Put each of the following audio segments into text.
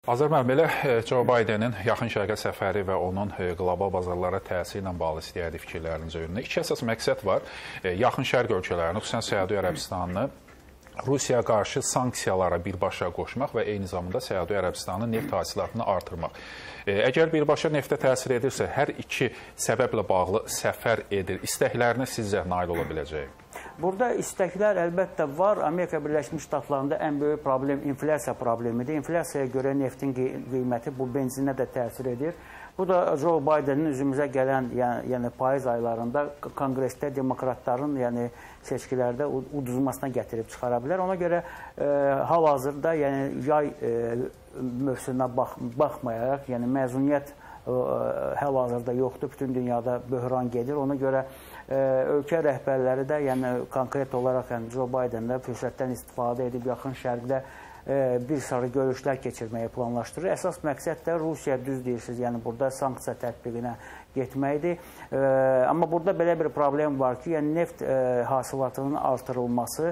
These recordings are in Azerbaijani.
Azər müəllim, belə Joe Bidenin yaxın şərqə səfəri və onun qlobal bazarlara təsiri ilə bağlı istəyərdi fikirlərinizi öyrənək. İki əsas məqsəd var. Yaxın şərq ölkələrini, xüsusən Səudiyyə Ərəbistanını Rusiyaya qarşı sanksiyalara birbaşa qoşmaq və eyni zamanda Səudiyyə Ərəbistanın neft hasilatını artırmaq. Əgər birbaşa neftə təsir edirsə, hər iki səbəblə bağlı səfər edir. İstəklərinə sizcə nail ola biləcək? Burada istəklər əlbəttə var. Amerika Birləşmiş Ştatlarında ən böyük problem inflyasiya problemidir. İnflyasiyaya görə neftin qiyməti bu benzinə də təsir edir. Bu da Joe Bidenin üzümüzə gələn, yəni payız aylarında konqresdə demokratların seçkilərdə uduzmasına gətirib çıxara bilər. Ona görə hal-hazırda yay mövsümünə baxmayaraq, məzuniyyət hal-hazırda yoxdur, bütün dünyada böhran gedir. Ona görə ölkə rəhbərləri də, konkret olaraq Joe Biden də fürsətdən istifadə edib yaxın şərqdə bir sıra görüşlər keçirməyi planlaşdırır. Əsas məqsəd də Rusiya, düz deyirsiniz, burada sanksiya tətbiqinə getməkdir. Amma burada belə bir problem var ki, neft hasilatının artırılması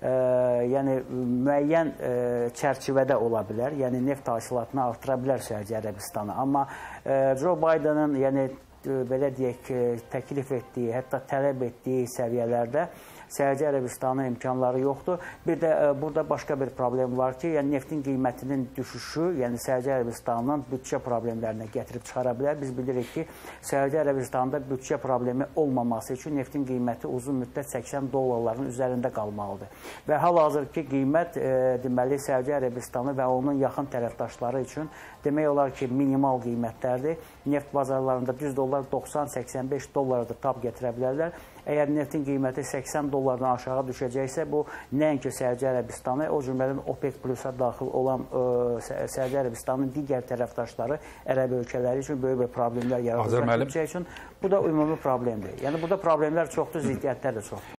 müəyyən çərçivədə ola bilər. Neft hasilatını artıra bilər Səudiyyə Ərəbistanı. Amma Joe Bidenin belə deyək, təklif etdiyi, hətta tələb etdiyi səviyyələrdə Səudiyyə Ərəbistanın imkanları yoxdur. Bir də burada başqa bir problem var ki, neftin qiymətinin düşüşü, Səudiyyə Ərəbistanının büdcə problemlərinə gətirib çıxara bilər. Biz bilirik ki, Səudiyyə Ərəbistanında büdcə problemi olmaması üçün neftin qiyməti uzun müddət $80 üzərində qalmalıdır. Və hal-hazırki qiymət, deməli, Səudiyyə Ərəbistanı və onun yaxın tərəfdaşları üçün demək olar ki, minimal qiymətlərdir. Neft bazarlarında $100, $90-85 da tab gətirə bilərlər. Əgər neftin qiyməti $80-dan aşağı düşəcəksə, bu nəinki Səudiyyə Ərəbistanı, o cümlədən OPEC Plus-a daxil olan Səudiyyə Ərəbistanının digər tərəfdaşları, ərəb ölkələri üçün böyük bir problemlər yaradacaq üçün bu da ümumi problemdir. Yəni, burada problemlər çoxdur, ziddiyyətlər də çoxdur.